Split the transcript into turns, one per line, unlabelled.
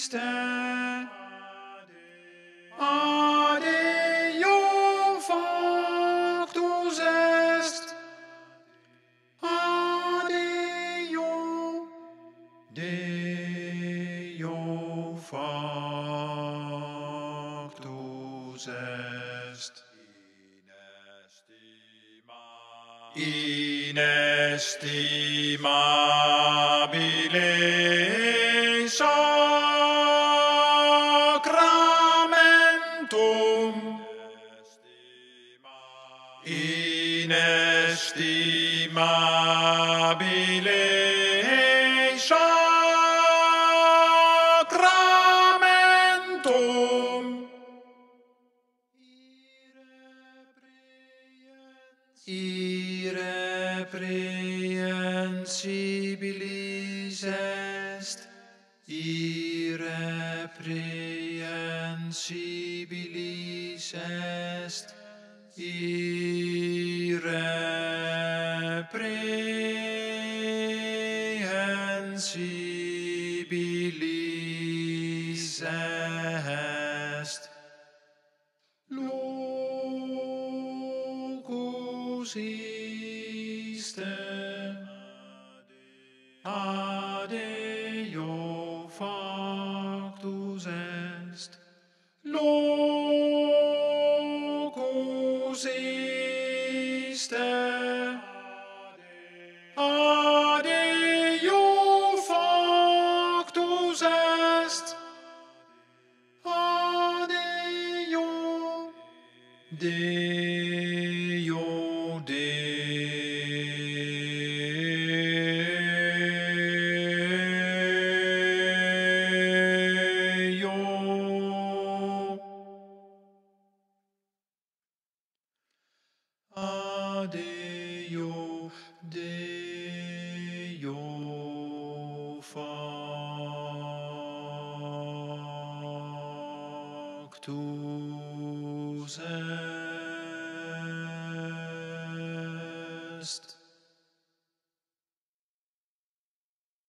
Deo factus est, Deo factus est. Inestimabile sacramentum, inestimabile sacramentum, irreprehensibilis est, irreprehensibilis est, irreprehensibilis est. Locus iste ad Deo factus est. Locus iste ad Deo factus est. Ad Deo, Deo, Deo factus est.